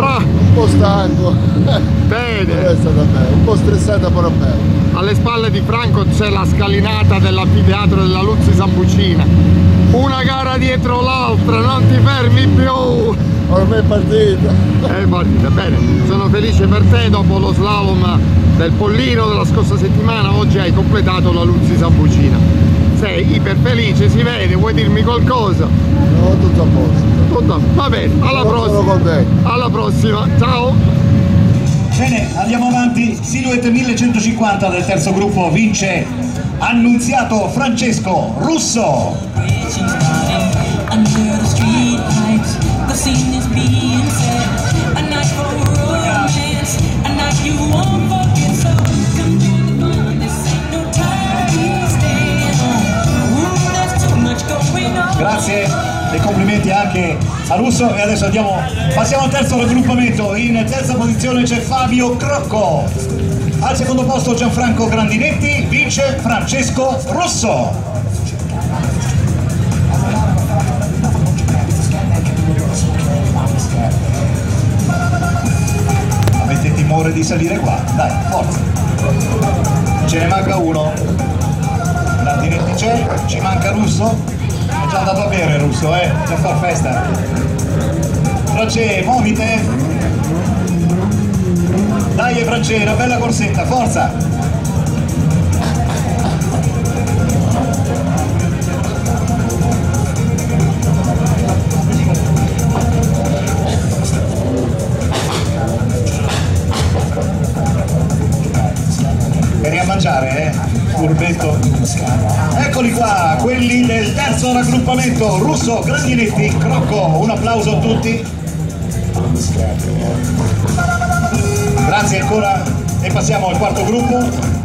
Fra? Un po' stanco. Bene. È stata bella, un po' stressata però bella. Alle spalle di Franco c'è la scalinata dell'anfiteatro della Luzzi Sambucina. Una gara dietro l'altra, non ti fermi più. Ormai è partita. È partita, bene. Sono felice per te, dopo lo slalom del Pollino della scorsa settimana, oggi hai completato la Luzzi Sambucina. Sei iper felice, si vede, vuoi dirmi qualcosa? No, tutto a posto. Va bene, alla prossima. Alla prossima, ciao! Bene, andiamo avanti. Silhouette 1150 del terzo gruppo vince Annunziato Francesco Russo. Grazie e complimenti anche a Russo. E adesso passiamo al terzo raggruppamento. In terza posizione c'è Fabio Crocco, al secondo posto Gianfranco Grandinetti, vince Francesco Russo. Avete timore di salire qua? Dai, forza, ce ne manca uno. Grandinetti c'è, ci manca Russo. È già andato a bere Russo, per far festa. France, muovite! Dai France, una bella corsetta, forza! Vieni a mangiare, furbetto. Eccoli qua, quelli del terzo raggruppamento, Russo, Grandinetti, Crocco, un applauso a tutti. Grazie ancora e passiamo al quarto gruppo.